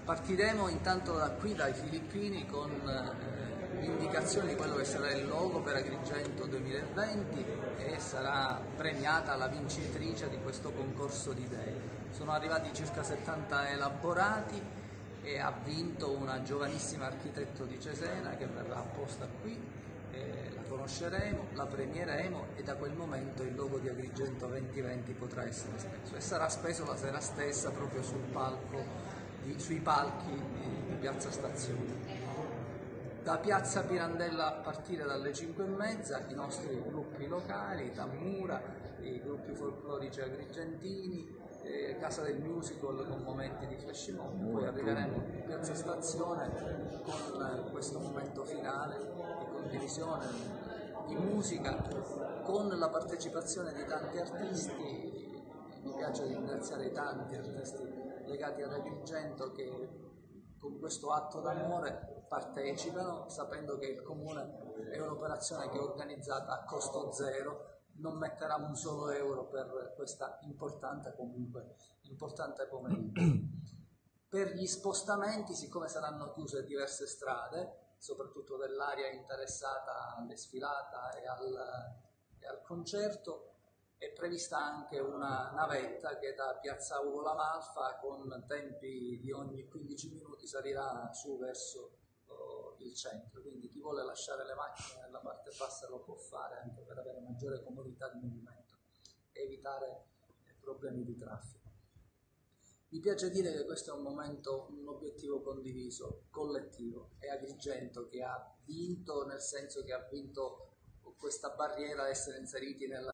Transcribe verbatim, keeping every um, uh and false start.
Partiremo intanto da qui, dai Filippini, con eh, l'indicazione di quello che sarà il logo per Agrigento duemilaventi e sarà premiata la vincitrice di questo concorso di idee. Sono arrivati circa settanta elaborati e ha vinto una giovanissima architetto di Cesena che verrà apposta qui, eh, la conosceremo, la premieremo e da quel momento il logo di Agrigento duemilaventi potrà essere speso e sarà speso la sera stessa proprio sul palco. Di, sui palchi di, di Piazza Stazione. Da Piazza Pirandella a partire dalle cinque e mezza i nostri gruppi locali, Tammura, i gruppi folclorici agrigentini, eh, Casa del Musical con momenti di flash mob, poi arriveremo a Piazza Stazione con eh, questo momento finale di condivisione di musica con la partecipazione di tanti artisti. Mi piace ringraziare i tanti artisti legati ad Agrigento che con questo atto d'amore partecipano, sapendo che il Comune è un'operazione che è organizzata a costo zero, non metterà un solo euro per questa importante comunque importante pomeriggio. Per gli spostamenti, siccome saranno chiuse diverse strade, soprattutto dell'area interessata alla sfilata e al, e al concerto, è prevista anche una navetta che da Piazza Ugo La Malfa con tempi di ogni quindici minuti salirà su verso oh, il centro, quindi chi vuole lasciare le macchine nella parte bassa lo può fare anche per avere maggiore comodità di movimento e evitare problemi di traffico. Mi piace dire che questo è un momento, un obiettivo condiviso, collettivo, è Agrigento che ha vinto, nel senso che ha vinto questa barriera a essere inseriti nella